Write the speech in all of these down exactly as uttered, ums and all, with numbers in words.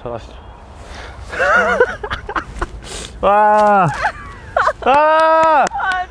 잘하시죠. 와. 아.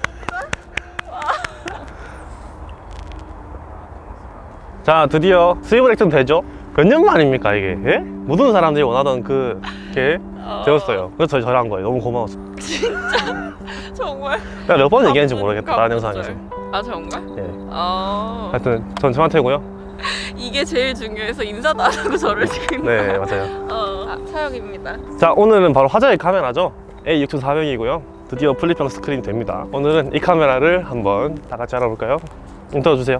자, 드디어 스위블 액션 되죠? 몇 년 만입니까 이게? 예? 모든 사람들이 원하던 그 게 어... 되었어요. 그래서 저희 저랑 한 거예요. 너무 고마웠어. 진짜? 정말? 내가 몇 번 얘기했는지 모르겠다. 다른 영상에서. 아 정말? 예. 어... 하여튼 전 저한테고요. 이게 제일 중요해서 인사도 안 하고 저를 지금. 네, 맞아요. 어, 아, 사역입니다. 자, 오늘은 바로 화제의 카메라죠. 에이 육천사백이고요. 드디어 플립형 스크린이 됩니다. 오늘은 이 카메라를 한번 다 같이 알아볼까요? 인터뷰 주세요.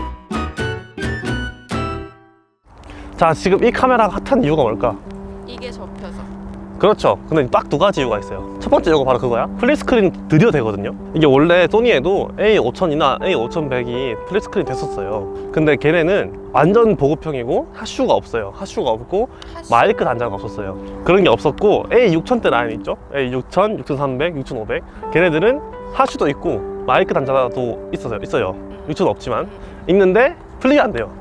자, 지금 이 카메라가 핫한 이유가 뭘까? 이게 접혀서. 그렇죠. 근데 딱 두 가지 이유가 있어요. 첫 번째 이유가 바로 그거야. 플립 스크린 드디어 되거든요. 이게 원래 소니에도 에이 오천이나 에이 오천백이 플립 스크린 됐었어요. 근데 걔네는 완전 보급형이고 하슈가 없어요. 하슈가 없고 하슈... 마이크 단자가 없었어요. 그런 게 없었고 에이 육천대 라인 있죠? 에이 육천, 육천삼백, 육천오백 걔네들은 하슈도 있고 마이크 단자도 있었어요. 있어요. 육천 없지만 있는데 플립이 안 돼요.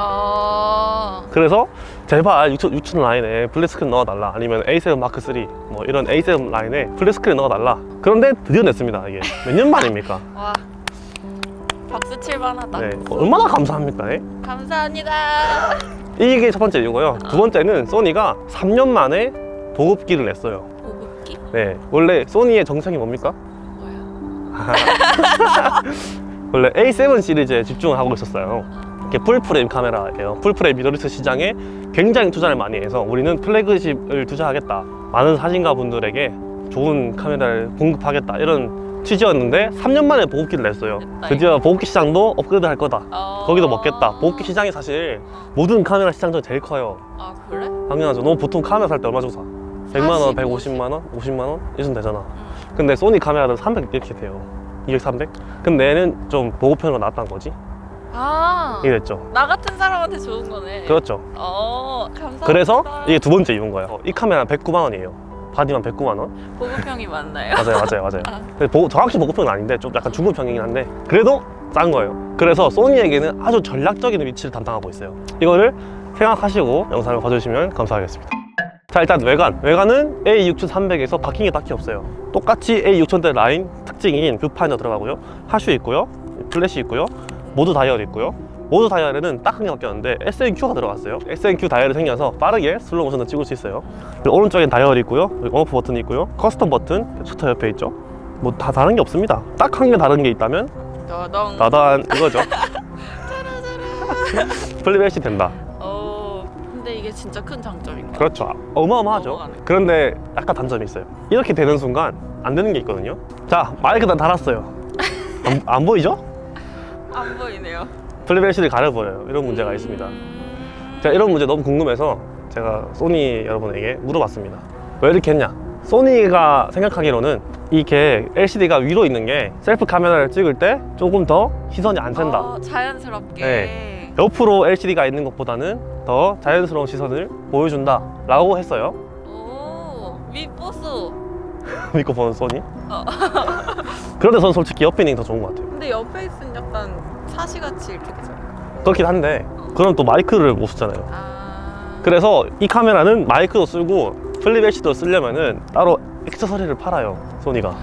어... 그래서 제발 육천, 육천 라인에 플립 스크린 넣어달라. 아니면 에이 세븐 마크 쓰리 뭐 이런 에이 세븐 라인에 플립 스크린 넣어달라. 그런데 드디어 냈습니다. 이게 몇 년 만입니까? 와, 박수 칠만하다. 네, 얼마나 감사합니까? 네? 감사합니다. 이게 첫 번째 이유고요. 두 번째는 소니가 삼 년 만에 보급기를 냈어요. 보급기? 네, 원래 소니의 정책이 뭡니까? 뭐야? 원래 에이 세븐 시리즈에 집중을 하고 있었어요. 풀프레임 카메라예요. 풀프레임 미러리스 시장에 굉장히 투자를 많이 해서 우리는 플래그십을 투자하겠다, 많은 사진가 분들에게 좋은 카메라를 공급하겠다, 이런 취지였는데 삼 년 만에 보급기를 냈어요. 드디어 보급기 시장도 업그레이드 할 거다. 어... 거기도 먹겠다. 보급기 시장이 사실 모든 카메라 시장 중에 제일 커요. 아 그래? 당연하죠. 너 보통 카메라 살 때 얼마 주고 사? 백만 원, 백오십만 원, 오십만 원? 이 정도 되잖아. 응. 근데 소니 카메라는 삼백 이렇게 돼요. 이백, 삼백? 근데 얘는 좀 보급형으로 나왔다는 거지. 아, 이게 됐죠. 나 같은 사람한테 좋은 거네. 그렇죠. 어, 감사합니다. 그래서 이게 두 번째 이유인 거예요. 이 카메라는 백구만 원이에요. 바디만 백구만 원. 보급형이 맞나요? 맞아요, 맞아요, 맞아요. 아. 근데 보, 정확히 보급형은 아닌데 좀 약간 중급형이긴 한데 그래도 싼 거예요. 그래서 소니에게는 아주 전략적인 위치를 담당하고 있어요. 이거를 생각하시고 영상을 봐주시면 감사하겠습니다. 자, 일단 외관. 외관은 에이 육천삼백에서 바뀐 게 딱히 없어요. 똑같이 에이 육천대 라인 특징인 뷰파인더 들어가고요. 하슈 있고요. 플래시 있고요. 모드 다이얼 있고요. 모드 다이얼에는 딱 한 개 바뀌었는데 에스엔큐가 들어갔어요. 에스엔큐 다이얼이 생겨서 빠르게 슬로우 모션도 찍을 수 있어요. 그리고 오른쪽엔 다이얼이 있고요. 그리고 온오프 버튼이 있고요. 커스텀 버튼 셔터 옆에 있죠. 뭐 다 다른 게 없습니다. 딱 한 개 다른 게 있다면 더덩 나단 이거죠. 플립 엘시디 된다. 어, 근데 이게 진짜 큰 장점인가? 그렇죠. 어마어마하죠. 넘어가네. 그런데 약간 단점이 있어요. 이렇게 되는 순간 안 되는 게 있거든요. 자, 마이크 다 달았어요. 안, 안 보이죠? 안 보이네요. 플립 엘시디를 가려버려요. 이런 문제가 음... 있습니다. 제가 이런 문제 너무 궁금해서 제가 소니 여러분에게 물어봤습니다. 왜 이렇게 했냐? 소니가 생각하기로는 이게 엘시디가 위로 있는 게 셀프 카메라를 찍을 때 조금 더 시선이 안 샌다. 어, 자연스럽게. 네. 옆으로 엘시디가 있는 것보다는 더 자연스러운 시선을 보여준다 라고 했어요. 오, 윗보수. 믿고 보는 소니? 어. 그런데 저는 솔직히 옆에 있는 게 더 좋은 것 같아요. 근데 옆에 있으면 약간 사시같이 이렇게 되잖아요. 그렇긴 한데 그럼 또 마이크를 못 쓰잖아요. 아... 그래서 이 카메라는 마이크도 쓰고 플립 엘시디도 쓰려면은 따로 액세서리를 팔아요, 소니가.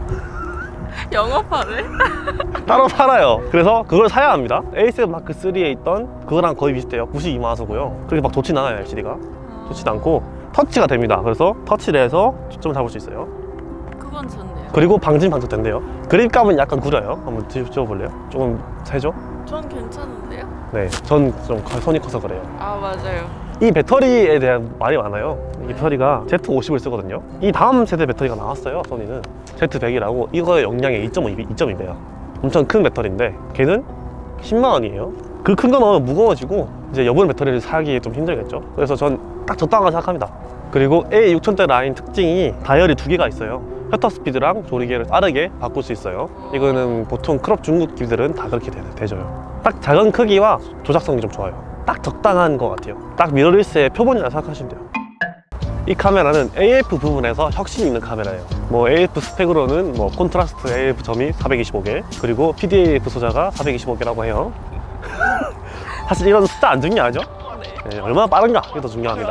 영업하네? 따로 팔아요. 그래서 그걸 사야 합니다. 에이 세븐 마크 쓰리에 있던 그거랑 거의 비슷해요. 구십이만 화소고요. 그렇게 막 좋진 않아요. 엘시디가 아... 좋진 않고 터치가 됩니다. 그래서 터치를 해서 초점을 잡을 수 있어요. 그건 좋네요. 그리고 방진 방도 된대요. 그립감은 약간 구려요. 한번 찍어볼래요? 조금 세죠? 전 괜찮은데요? 네, 전 좀 손이 커서 그래요. 아, 맞아요. 이 배터리에 대한 말이 많아요. 이 배터리가 제트 오십을 쓰거든요. 이 다음 세대 배터리가 나왔어요, 소니는. 제트 백이라고. 이거의 용량이 이 점 이 배야. 엄청 큰 배터리인데 걔는 십만 원이에요. 그 큰 거 넣으면 무거워지고 이제 여분 배터리를 사기 좀 힘들겠죠. 그래서 전 딱 적당하다고 생각합니다. 그리고 에이 육천대 라인 특징이 다이얼이 두 개가 있어요. 셔터 스피드랑 조리개를 빠르게 바꿀 수 있어요. 이거는 보통 크롭 중국 기들은 다 그렇게 되, 되져요. 딱 작은 크기와 조작성이 좀 좋아요. 딱 적당한 것 같아요. 딱 미러리스의 표본이라 생각하시면 돼요. 이 카메라는 에이에프 부분에서 혁신이 있는 카메라예요. 뭐 에이에프 스펙으로는 뭐 콘트라스트 에이에프 점이 사백이십오 개, 그리고 피디에이에프 소자가 사백이십오 개라고 해요. 사실 이런 숫자 안 중요하죠? 네, 얼마나 빠른가 이게 더 중요합니다.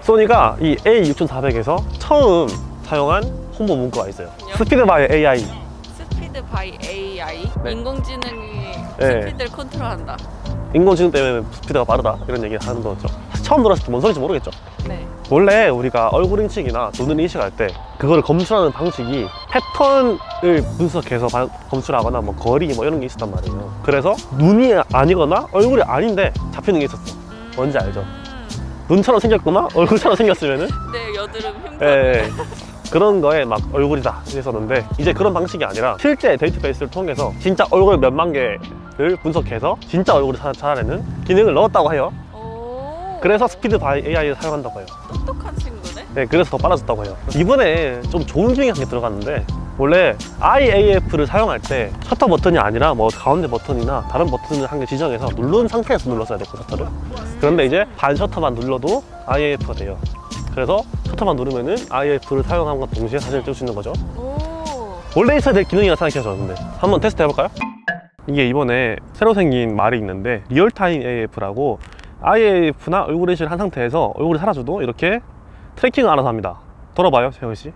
소니가 이 에이 육천사백에서 처음 사용한 홍보 문구가 있어요. 스피드 바이 에이아이. 스피드 바이 에이아이. 네. 인공지능이 네. 스피드를 컨트롤한다. 인공지능 때문에 스피드가 빠르다 이런 얘기 하는 거죠. 처음 들었을 때 뭔 소리인지 모르겠죠. 네. 원래 우리가 얼굴 인식이나 눈을 인식할 때 그거를 검출하는 방식이 패턴을 분석해서 바- 검출하거나 뭐 거리 뭐 이런 게 있었단 말이에요. 그래서 눈이 아니거나 얼굴이 아닌데 잡히는 게 있었어. 뭔지 알죠? 음. 눈처럼 생겼거나 얼굴처럼 생겼으면은 네, 여드름 흉터. 예, 예. 그런 거에 막 얼굴이다 이랬었는데 이제 그런 방식이 아니라 실제 데이터베이스를 통해서 진짜 얼굴 몇만 개를 분석해서 진짜 얼굴을 찾- 찾아내는 기능을 넣었다고 해요. 오. 그래서 스피드 바이 에이아이를 사용한다고 해요. 똑똑한 친구네. 네, 그래서 더 빨라졌다고 해요. 이번에 좀 좋은 기능이 한 개 들어갔는데 원래 아이에이에프를 사용할 때 셔터 버튼이 아니라 뭐 가운데 버튼이나 다른 버튼을 한 개 지정해서 누른 상태에서 눌렀어야 됐고 셔터를. 그런데 이제 반 셔터만 눌러도 아이에이에프가 돼요. 그래서 셔터만 누르면은 아이에이에프를 사용함과 동시에 사진을 찍을 수 있는 거죠. 오. 원래 있어야 될 기능이 나타나셨는데 한번 테스트 해볼까요? 이게 이번에 새로 생긴 말이 있는데 리얼타임 에이에프라고 아이에이에프나 얼굴 인식을 한 상태에서 얼굴이 사라져도 이렇게 트래킹을 알아서 합니다. 돌아봐요, 재현씨.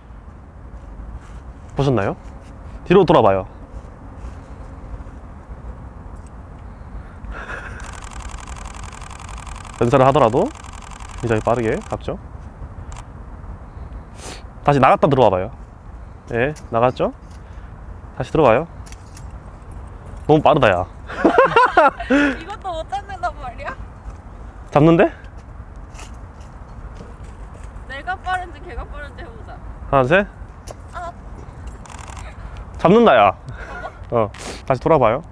보셨나요? 뒤로 돌아봐요. 연사를 하더라도 굉장히 빠르게 잡죠. 다시 나갔다 들어와봐요. 예, 나갔죠? 다시 들어와요. 너무 빠르다, 야. 이것도 못 잡는단 말이야? 잡는데? 내가 빠른지 걔가 빠른지 해보자. 하나, 셋. 아. 잡는다, 야. 어, 다시 돌아봐요.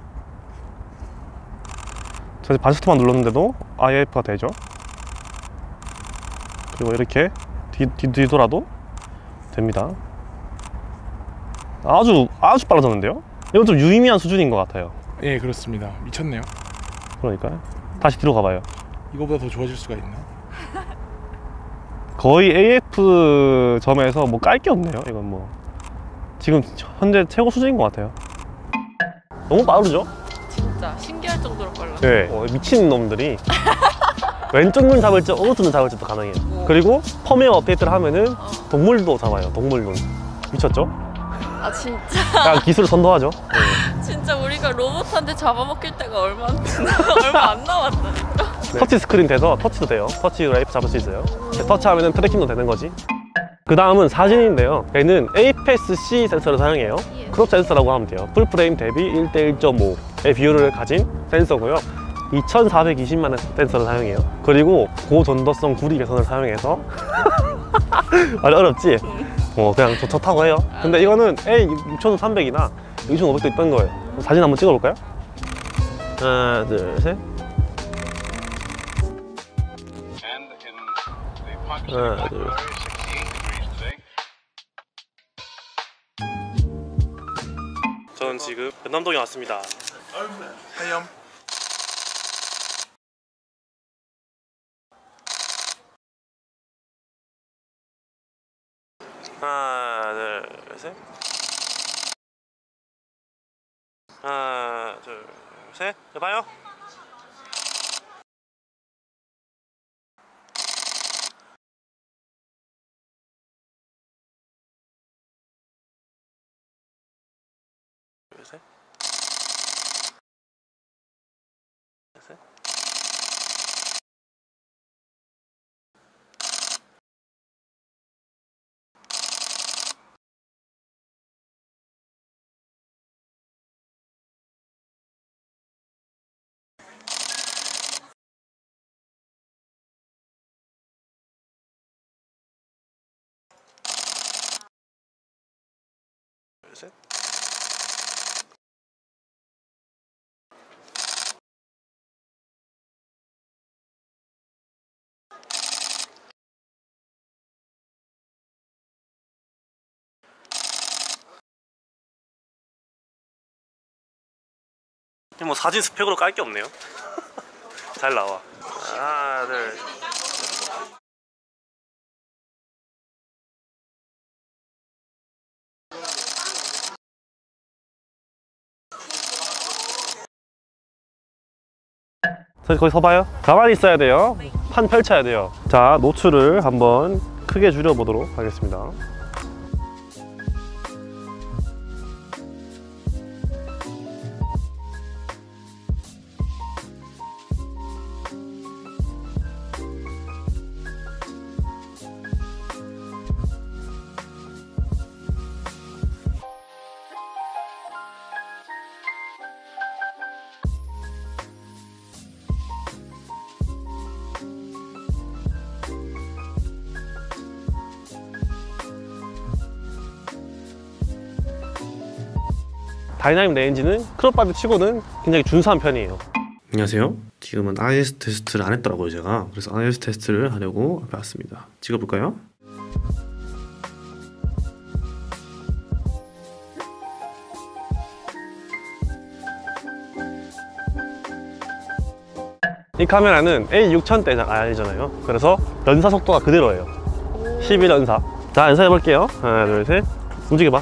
저 반시트만 눌렀는데도 아이에이에프가 되죠. 그리고 이렇게 뒤, 뒤, 뒤돌아도 됩니다. 아주 아주 빨라졌는데요? 이건 좀 유의미한 수준인 것 같아요. 예, 그렇습니다. 미쳤네요. 그러니까 다시 뒤로 가봐요. 이거보다 더 좋아질 수가 있나? 거의 에이에프 점에서 뭐 깔 게 없네요. 이건 뭐 지금 현재 최고 수준인 것 같아요. 너무 빠르죠? 진짜 신기할 정도로 빨라. 네. 어, 미친 놈들이 왼쪽 눈 잡을지 오른쪽 눈 잡을지도 가능해요. 오. 그리고 펌웨어 업데이트를 하면은 어. 동물도 잡아요. 동물 눈. 미쳤죠? 아 진짜. 약간 기술을 선도하죠. 네. 진짜 우리가 로봇한테 잡아먹힐 때가 얼마 안 얼마 안 남았다. 진짜. 터치 스크린 돼서 터치도 돼요. 터치로 에이프 잡을 수 있어요. 네, 터치하면 트래킹도 되는 거지. 그 다음은 사진인데요. 얘는 에이피에스-C 센서를 사용해요. 예. 크롭 센서라고 하면 돼요. 풀프레임 대비 일 대 일 점 오의 비율을 가진 센서고요. 이천사백이십만의 센서를 사용해요. 그리고 고전도성 구리 개선을 사용해서 아주 어렵지? 어, 그냥 좋, 좋다고 해요. 근데 이거는 에이 육천삼백이나 육천오백도 있던 거예요. 사진 한번 찍어볼까요? 하나, 둘, 셋. 하나, 둘, 셋. 저는 지금 연남동에 왔습니다. 하염. 하나, 둘, 셋. 하나, 둘, 셋. 해봐요. 둘, 셋. 셋. 둘, 셋. 뭐 사진 스펙으로 깔 게 없네요. 잘 나와. 하나, 둘. 거기 서봐요. 가만히 있어야 돼요. 판 펼쳐야 돼요. 자, 노출을 한번 크게 줄여보도록 하겠습니다. 다이나믹 레인지는 크롭바디 치고는 굉장히 준수한 편이에요. 안녕하세요. 지금은 아이에스 테스트를 안 했더라고요 제가. 그래서 아이에스 테스트를 하려고 앞에 왔습니다. 찍어볼까요? 이 카메라는 에이 육천대 아니잖아요. 그래서 연사 속도가 그대로예요. 십일 연사. 자, 연사해볼게요. 하나 둘 셋. 움직여봐.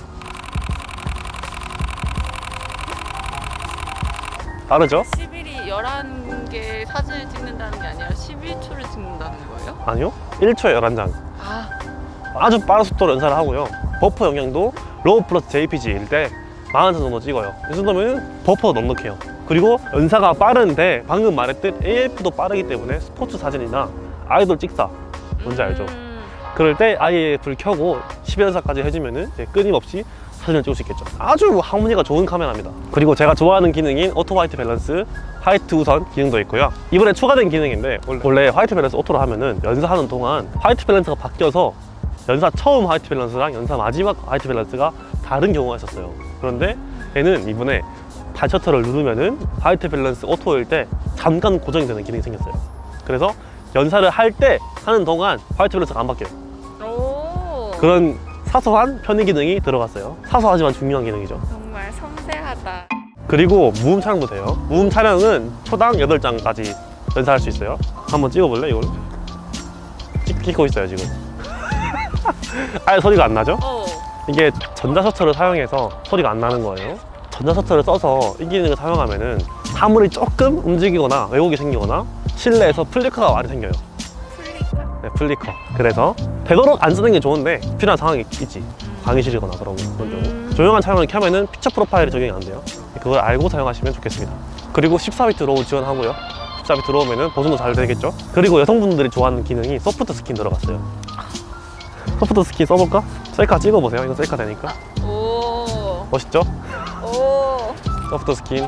빠르죠? 십일이 열한 개 사진을 찍는다는 게 아니라 십일 초를 찍는다는 거예요? 아니요, 일 초에 열한 장. 아, 아주 빠른 속도로 연사를 하고요. 버퍼 영향도 로우 플러스 제이피지일 때 사십 장 정도 찍어요. 이 정도면 버퍼도 넉넉해요. 그리고 연사가 빠른데 방금 말했듯 에이에프도 빠르기 때문에 스포츠 사진이나 아이돌 찍사 뭔지 알죠? 음. 그럴 때 아이에프를 켜고 십일 연사까지 해주면은 이제 끊임없이 사진을 찍을 수 있겠죠. 아주 하모니가 좋은 카메라입니다. 그리고 제가 좋아하는 기능인 오토 화이트 밸런스, 화이트 우선 기능도 있고요. 이번에 추가된 기능인데 원래 화이트 밸런스 오토로 하면은 연사하는 동안 화이트 밸런스가 바뀌어서 연사 처음 화이트 밸런스랑 연사 마지막 화이트 밸런스가 다른 경우가 있었어요. 그런데 얘는 이번에 발 셔터를 누르면은 화이트 밸런스 오토일 때 잠깐 고정이 되는 기능이 생겼어요. 그래서 연사를 할 때 하는 동안 화이트 밸런스가 안 바뀌어요. 오. 그런 사소한 편의 기능이 들어갔어요. 사소하지만 중요한 기능이죠. 정말 섬세하다. 그리고 무음 촬영도 돼요. 무음 촬영은 초당 여덟 장까지 연사할 수 있어요. 한번 찍어볼래 이걸? 찍, 찍고 있어요 지금. 아예 소리가 안 나죠? 어. 이게 전자셔터를 사용해서 소리가 안 나는 거예요. 전자셔터를 써서 이 기능을 사용하면은 사물이 조금 움직이거나 왜곡이 생기거나 실내에서 플리커가 많이 생겨요. 플리커? 네, 플리커. 그래서 되도록 안 쓰는 게 좋은데 필요한 상황이 있지. 강의실이거나 그런 거, 그런 경우. 음. 조용한 촬영을 켜면은 피처 프로파일이 적용이 안 돼요. 그걸 알고 사용하시면 좋겠습니다. 그리고 십사 비트 로우 지원하고요. 십사 비트 로우면은 보존도 잘 되겠죠. 그리고 여성분들이 좋아하는 기능이 소프트 스킨 들어갔어요. 소프트 스킨 써볼까? 셀카 찍어보세요. 이거 셀카 되니까. 오. 멋있죠? 오. 소프트 스킨.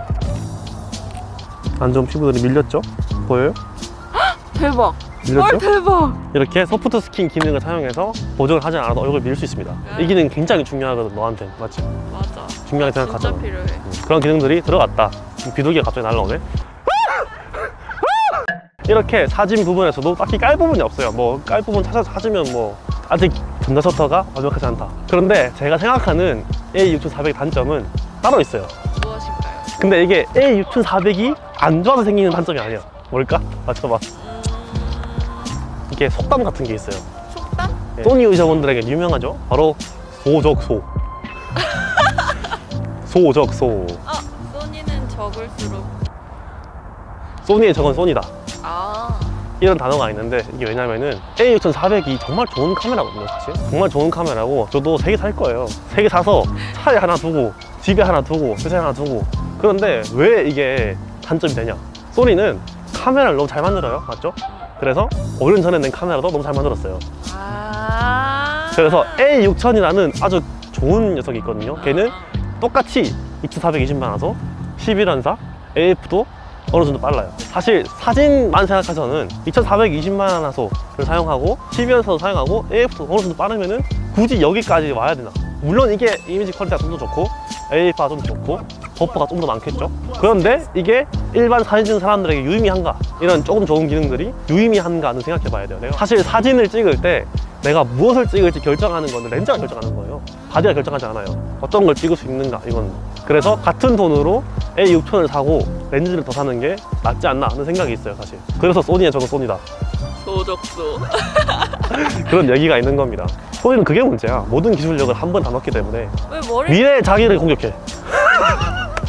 안 좋은 피부들이 밀렸죠? 보여요? 대박. 밀렸죠? 헐, 대박. 이렇게 소프트 스킨 기능을 사용해서 보정을 하지 않아도 얼굴을 밀 수 있습니다. 이 기능 굉장히 중요하거든, 너한테. 맞지? 맞아. 중요하게 진짜 생각하잖아. 필요해. 음, 그런 기능들이 들어갔다. 비둘기가 갑자기 날라오네. 이렇게 사진 부분에서도 딱히 깔 부분이 없어요. 뭐 깔 부분 찾아서 찾으면 뭐 아직 전자셔터가 완벽하지 않다. 그런데 제가 생각하는 에이 육천사백의 단점은 따로 있어요. 무엇인가요? 근데 이게 에이 육천사백이 안 좋아서 생기는 단점이 아니야. 뭘까? 맞춰봐. 이게 속담 같은 게 있어요. 속담? 네. 소니 유저분들에게 유명하죠? 바로 소적소. 소적소. 아, 소니는 적을수록. 소니의 적은 소니다. 아. 이런 단어가 있는데 이게 왜냐면은 에이 육천사백이 정말 좋은 카메라거든요. 사실 정말 좋은 카메라고 저도 세 개 살 거예요. 세 개 사서 차에 하나 두고 집에 하나 두고 회사에 하나 두고. 그런데 왜 이게 단점이 되냐? 소니는 카메라를 너무 잘 만들어요. 맞죠? 그래서 오 년 전에 낸 카메라도 너무 잘 만들었어요. 아. 그래서 에이 육천이라는 아주 좋은 녀석이 있거든요. 걔는 똑같이 이천사백이십만 화소, 십일 연사, 에이에프도 어느 정도 빨라요. 사실 사진만 생각해서는 이천사백이십만 화소를 사용하고 십이 연사도 사용하고 에이에프도 어느 정도 빠르면은 굳이 여기까지 와야 되나? 물론 이게 이미지 퀄리티가 좀 더 좋고 에이에프가 좀 좋고 버퍼가 좀 더 많겠죠. 그런데 이게 일반 사진 찍는 사람들에게 유의미한가? 이런 조금 좋은 기능들이 유의미한가 는 생각해 봐야 돼요. 내가 사실 사진을 찍을 때 내가 무엇을 찍을지 결정하는 건 렌즈가 결정하는 거예요. 바디가 결정하지 않아요. 어떤 걸 찍을 수 있는가 이건. 그래서 같은 돈으로 에이 육천을 사고 렌즈를 더 사는 게 낫지 않나 하는 생각이 있어요 사실. 그래서 소니의 적은 소니다. 소적소. 그런 얘기가 있는 겁니다. 소니는 그게 문제야. 모든 기술력을 한 번 다 넣기 때문에 왜 머리? 미래의 자기를 공격해.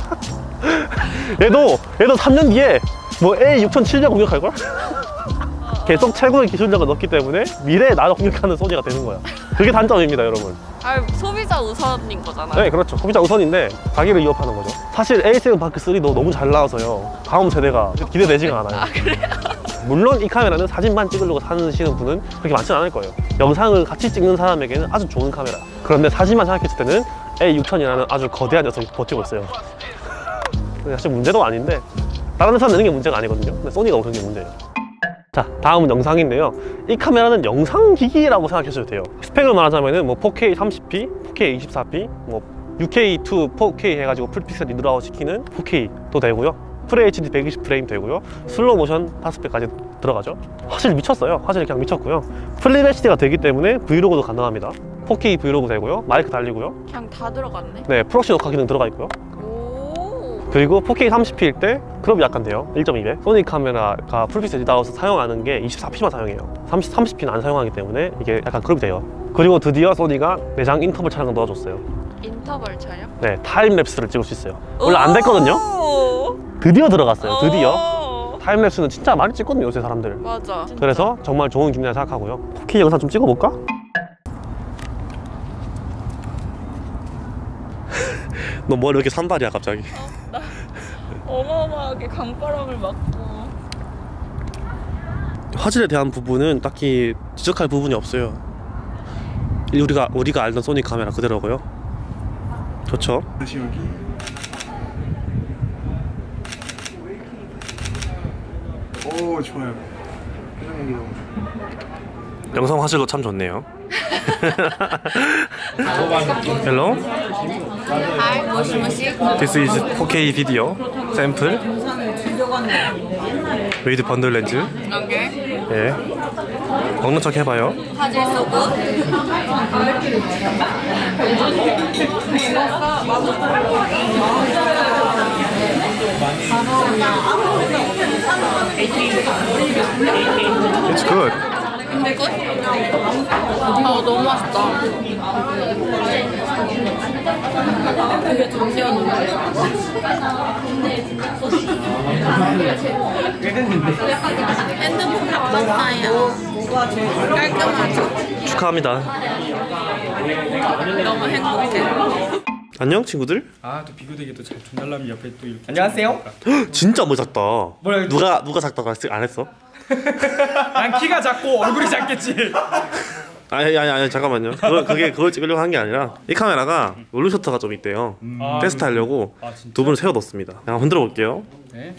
얘도 얘도 삼 년 뒤에 뭐 에이 육천칠백 공격할걸? 계속 최고의 기술력을 넣기 때문에 미래에 나를 공격하는 소니가 되는 거야. 그게 단점입니다, 여러분. 아, 소비자 우선인 거잖아요. 네, 그렇죠. 소비자 우선인데 자기를 위협하는 거죠. 사실 에이 세븐 마크 쓰리도 너무 잘 나와서요. 다음 세대가 기대되지가 않아요. 아, 그래요? 물론 이 카메라는 사진만 찍으려고 사시는 분은 그렇게 많지는 않을 거예요. 영상을 같이 찍는 사람에게는 아주 좋은 카메라. 그런데 사진만 생각했을 때는 에이 육천이라는 아주 거대한 녀석이 버티고 있어요. 사실 문제도 아닌데 다른 회사 내는 게 문제가 아니거든요. 근데 소니가 그런 게 문제예요. 자, 다음은 영상인데요. 이 카메라는 영상기기라고 생각하셔도 돼요. 스펙을 말하자면은 뭐 포케이 삼십 피, 포케이 이십사 피, 뭐 유케이 투 포케이 해가지고 풀픽셀 리드아웃 시키는 포케이도 되고요. FHD 백이십 프레임 되고요. 슬로우 모션 다섯 배까지 들어가죠. 화질 미쳤어요. 화질이 그냥 미쳤고요. 플립 에이치디가 되기 때문에 브이로그도 가능합니다. 포케이 브이로그 되고요. 마이크 달리고요. 그냥 다 들어갔네. 네, 프록시 녹화 기능 들어가 있고요. 그리고 포케이 삼십 피일 때 크롭이 약간 돼요. 일 점 이 배. 소니 카메라가 풀픽셀 리드아웃을 사용하는 게 이십사 피만 사용해요. 삼십, 삼십 피는 안 사용하기 때문에 이게 약간 크롭이 돼요. 그리고 드디어 소니가 내장 인터벌 촬영을 넣어줬어요. 인터벌 촬영? 네, 타임랩스를 찍을 수 있어요. 원래 안 됐거든요. 드디어 들어갔어요. 드디어. 타임랩스는 진짜 많이 찍거든요, 요새 사람들. 맞아. 진짜. 그래서 정말 좋은 기능이라 생각하고요. 포케이 영상 좀 찍어볼까? 너 머리 왜 이렇게 산발이야 갑자기? 어, 나 어마어마하게 강바람을 맞고. 화질에 대한 부분은 딱히 지적할 부분이 없어요. 우리가 우리가 알던 소니 카메라 그대로고요. 좋죠? 다시 여기. 오, 좋아요. 표정 연기 너무 좋아요. 영상 화질도 참 좋네요. Hello, Hi, 모시모시. this is 포케이 video sample with bundle lens. 오케이. 예, 먹는 척 해봐요. 화질 쏘고. It's good. 근데 끝? 아, 너무 맛있다. 되게 정리하는데. 핸드폰 바꿨어요. 깔끔하죠? 축하합니다. 너무 행복해. 안녕 친구들. 아, 또 비교되게 또잘 존달람이 옆에 또 이렇게. 안녕하세요. 진짜 뭐 작다. 뭐야, 누가 누가 작다고 안 했어? 난 키가 작고 얼굴이 작겠지. 아니 아니 아니 잠깐만요. 그걸, 그게 그걸 찍으려고 한 게 아니라 이 카메라가 롤링 셔터가 좀 있대요. 음. 테스트 하려고 아, 진짜? 두 분을 세워 넣습니다. 한번 흔들어 볼게요. 네.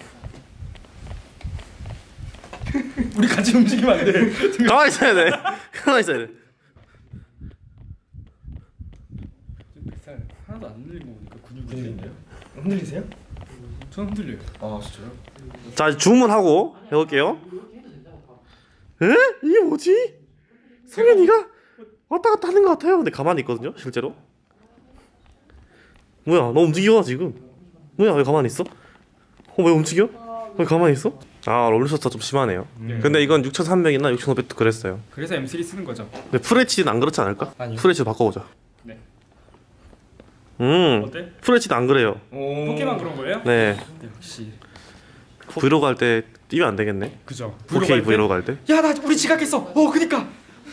우리 같이 움직이면 안 돼. 가만히 있어야 돼. 가만히 있어야 돼. 하나도 안 흔들린 거 보니까 근육이 흔들리네요. 흔들리세요? 저는 흔들려요. 아 진짜요? 자 주문하고 해볼게요. 에? 이게 뭐지? 성현이가 왔다 갔다 하는 것 같아요. 근데 가만히 있거든요, 실제로. 뭐야, 너 움직여 지금. 뭐야, 왜 가만히 있어? 어, 왜 움직여? 왜 가만히 있어? 아, 롤러셔터 좀 심하네요. 음. 근데 이건 육천삼백이나 육천오백도 그랬어요. 그래서 엠 쓰리 쓰는 거죠. 근데 풀에이치디는 안 그렇지 않을까? 아니요. 풀에이치디 바꿔보자. 네. 음, 어때? 풀에이치디 안 그래요. 오... 포켓만 그런 거예요? 네, 네, 역시. 브이로그 할 때 뛰면 안 되겠네. 그죠. 포케이 브이로그 할 때. 야, 나 우리 지각했어. 어, 그니까.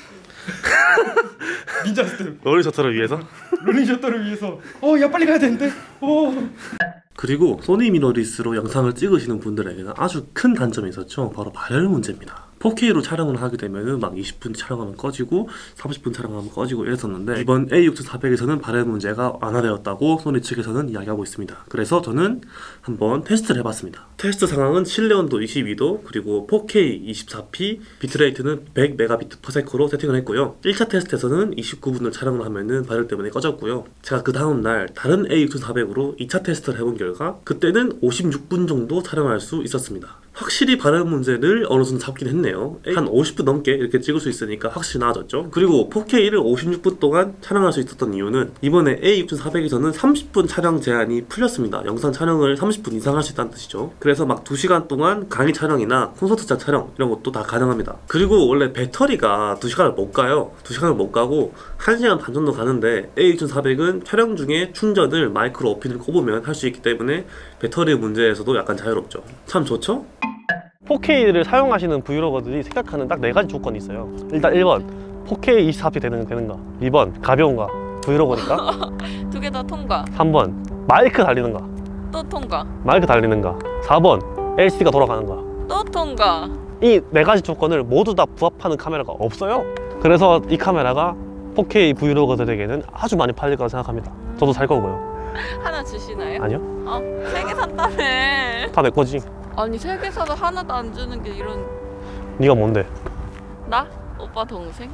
닌자 스텝. 롤러셔터를 위해서. 롤링 셔터를 위해서. 어, 야 빨리 가야 되는데. 어. 그리고 소니 미러리스로 영상을 찍으시는 분들에게는 아주 큰 단점이 있었죠. 바로 발열 문제입니다. 포케이로 촬영을 하게 되면은 막 이십 분 촬영하면 꺼지고 삼십 분 촬영하면 꺼지고 이랬었는데 이번 에이 육천사백에서는 발열 문제가 완화되었다고 소니 측에서는 이야기하고 있습니다. 그래서 저는 한번 테스트를 해봤습니다. 테스트 상황은 실내 온도 이십이 도 그리고 포케이 이십사 피 비트레이트는 백 메가비트 퍼 세컨드로 세팅을 했고요. 일 차 테스트에서는 이십구 분을 촬영을 하면은 발열 때문에 꺼졌고요. 제가 그 다음날 다른 에이 육천사백으로 이 차 테스트를 해본 결과 그때는 오십육 분 정도 촬영할 수 있었습니다. 확실히 발열 문제를 어느 정도 잡긴 했네요. 한 오십 분 넘게 이렇게 찍을 수 있으니까 확실히 나아졌죠. 그리고 포케이를 오십육 분 동안 촬영할 수 있었던 이유는 이번에 에이 육천사백에서는 삼십 분 촬영 제한이 풀렸습니다. 영상 촬영을 삼십 분 이상 할 수 있다는 뜻이죠. 그래서 막 두 시간 동안 강의 촬영이나 콘서트장 촬영 이런 것도 다 가능합니다. 그리고 원래 배터리가 두 시간을 못 가요. 두 시간을 못 가고 한 시간 반 정도 가는데 에이 육천사백은 촬영 중에 충전을 마이크로 어핀을 꼽으면 할 수 있기 때문에 배터리 문제에서도 약간 자유롭죠. 참 좋죠? 포케이를 사용하시는 브이로거들이 생각하는 딱 네 가지 조건이 있어요. 일단 일 번 포케이 이십사 피 되는, 되는가. 이 번 가벼운가, 브이로거니까. 두 개 다 통과. 삼 번 마이크 달리는가, 또 통과. 마이크 달리는가. 사 번 엘시디가 돌아가는가. 또 통과. 이 네 가지 조건을 모두 다 부합하는 카메라가 없어요. 그래서 이 카메라가 포케이 브이로거들에게는 아주 많이 팔릴 거라 생각합니다. 저도 살 거고요. 하나 주시나요? 아니요? 어? 세 개 산다며. 다 내 거지. 아니 세 개 사도 하나도 안 주는 게 이런. 네가 뭔데? 나? 오빠 동생?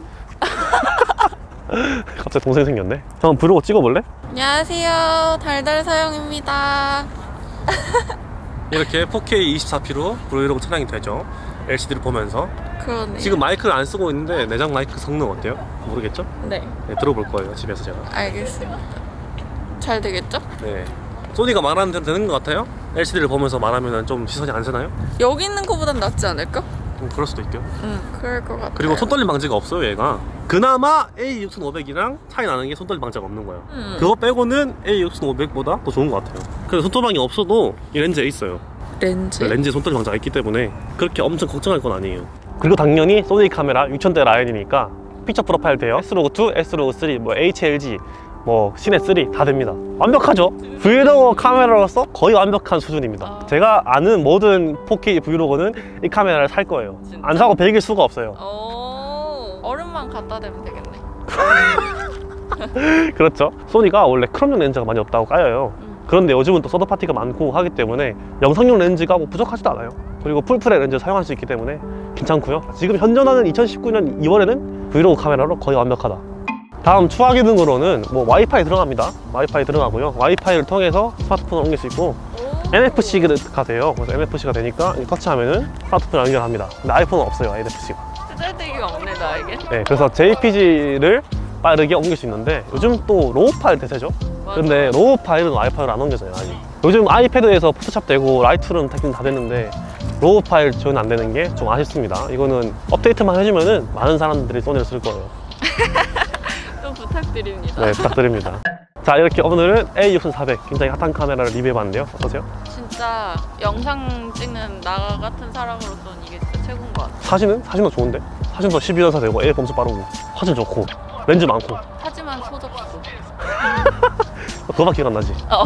갑자기 동생 생겼네. 한번 브이로그 찍어볼래? 안녕하세요. 달달 사영입니다. 이렇게 포케이 이십사 피로 브이로그 촬영이 되죠. 엘시디를 보면서. 그러네. 지금 마이크를 안 쓰고 있는데 내장 마이크 성능 어때요? 모르겠죠? 네. 네, 들어볼 거예요, 집에서 제가. 알겠습니다. 잘 되겠죠? 네. 소니가 말하는 대로 되는 것 같아요? 엘시디를 보면서 말하면 좀 시선이 안 새나요? 여기 있는 거보단 낫지 않을까? 음, 그럴 수도 있죠. 응, 그럴 것 같아. 그리고 손떨림 방지가 없어요, 얘가. 그나마 에이 육천오백이랑 차이 나는 게 손떨림 방지가 없는 거예요. 음. 그거 빼고는 에이 육천오백보다 더 좋은 것 같아요. 그래서 손톱방이 없어도 이 렌즈에 있어요. 렌즈? 렌즈에 손떨림 방지가 있기 때문에 그렇게 엄청 걱정할 건 아니에요. 그리고 당연히 소니 카메라 육천 대 라인이니까 피처 프로파일 돼요. 에스로그 투, 에스로그 쓰리, 뭐 에이치엘지, 뭐 시넷 쓰리 다 됩니다. 완벽하죠? 브이로그 카메라로서 거의 완벽한 수준입니다. 아. 제가 아는 모든 포케이 브이로그는 이 카메라를 살 거예요. 진짜? 안 사고 베길 수가 없어요. 오, 얼음만 갖다 대면 되겠네. 그렇죠. 소니가 원래 크롬용 렌즈가 많이 없다고 까여요. 음. 그런데 요즘은 또 서드파티가 많고 하기 때문에 영상용 렌즈가 뭐 부족하지도 않아요. 그리고 풀프레 렌즈 사용할 수 있기 때문에 괜찮고요. 지금 현존하는 이천십구 년 이월에는 브이로그 카메라로 거의 완벽하다. 다음 추가 기능으로는 뭐 와이파이 들어갑니다. 와이파이 들어가고요. 와이파이를 통해서 스마트폰을 옮길 수 있고 오. 엔에프씨가 돼요. 그래서 엔에프씨가 되니까 터치하면은 스마트폰을 연결합니다. 근데 아이폰은 없어요, 엔에프씨가. 쓰잘데기가 없네 나에게. 네, 그래서 제이피지를 빠르게 옮길 수 있는데 요즘 또 로우 파일 대세죠. 맞아. 근데 로우 파일은 와이파이로 안 옮겨져요, 아직. 요즘 아이패드에서 포토샵 되고 라이트룸 태킹 다 됐는데 로우 파일 지원 안 되는 게 좀 아쉽습니다. 이거는 업데이트만 해주면은 많은 사람들이 소니를 쓸 거예요. 또 부탁드립니다. 네, 부탁드립니다. 자, 이렇게 오늘은 에이 육천사백 굉장히 핫한 카메라를 리뷰해봤는데요. 어떠세요? 진짜 영상 찍는 나 같은 사람으로서는 이게 진짜 최고인 것 같아. 사진은? 사진도 좋은데? 사진도 십이 연사 되고 에이 범수 빠르고 화질 좋고 렌즈 많고 하지만 소독수. 그거밖에 기억 안 나지? 어.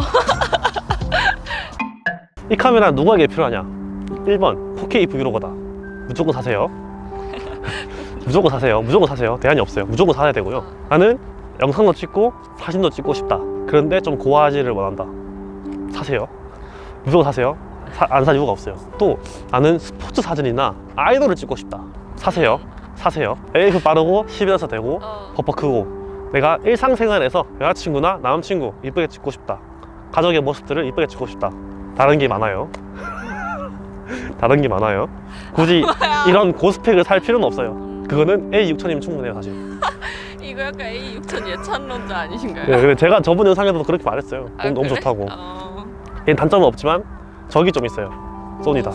이 카메라 누구에게 필요하냐? 일 번 포케이 브이로거다. 무조건 사세요. 무조건 사세요. 무조건 사세요. 대안이 없어요. 무조건 사야 되고요. 나는 영상도 찍고 사진도 찍고 싶다. 그런데 좀 고화질을 원한다. 사세요. 무조건 사세요. 사, 안 살 이유가 없어요. 또 나는 스포츠 사진이나 아이돌을 찍고 싶다. 사세요. 사세요. 에이에프 빠르고 십이 연사 되고 어. 버퍼 크고 내가 일상생활에서 여자친구나 남친구 이쁘게 찍고 싶다. 가족의 모습들을 이쁘게 찍고 싶다. 다른 게 많아요. 다른 게 많아요. 굳이 이런 고스펙을 살 필요는 없어요. 그거는 에이 육천이면 충분해요, 사실. 이거 약간 에이 육천 예찬론자 아니신가요? 네, 근데 제가 저번 영상에도 그렇게 말했어요. 아, 너무, 너무 그래? 좋다고. 어. 얘는 단점은 없지만 적이 좀 있어요. 소니다.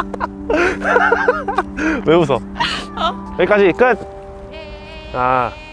왜 웃어? 어? 여기까지 끝! 예. 아.